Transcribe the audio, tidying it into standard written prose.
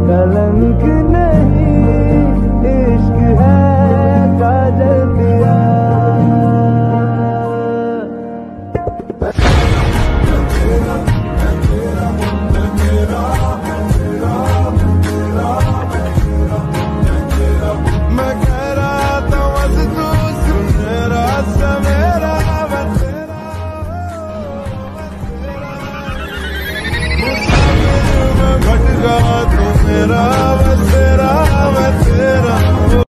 कलंक नहीं इश्क है काजल पिया। मैं कह रहा था बस तू सुन मेरा सवेरा, मैं भटका तू मेरा